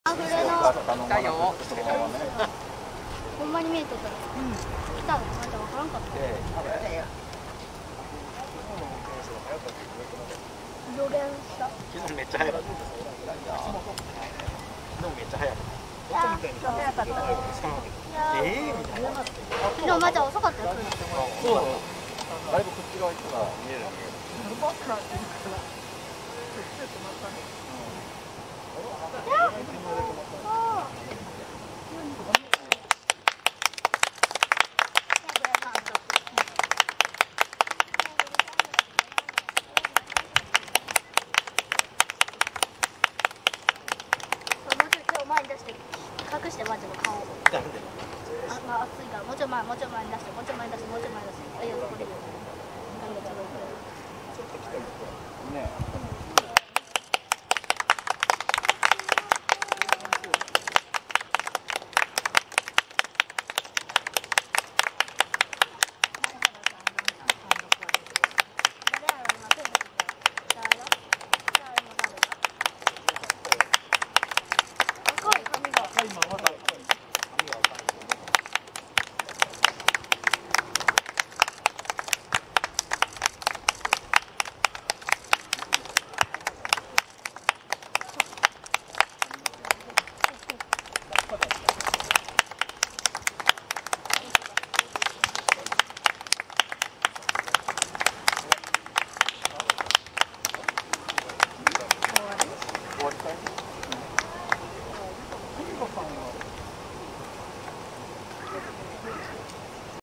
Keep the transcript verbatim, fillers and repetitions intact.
あ、これの。 来たよ。 ほんまに見えとったら。うん。来たの、まだわからんかった。予言した。 昨日めっちゃ早かった。昨日めっちゃ早かった。 早かった。 ええみたいな。 昨日まだ遅かったよ。 そうだ。だいぶこっち側行ったら見える。バッカーって言うから。 前に出して隠してマジの顔を。 なんで？ あ、まあ熱いからもうちょい前もうちょい前に出してもうちょい前に出してもうちょい前に出して。いやそこでいいよ。 ちょっと来てる。ね。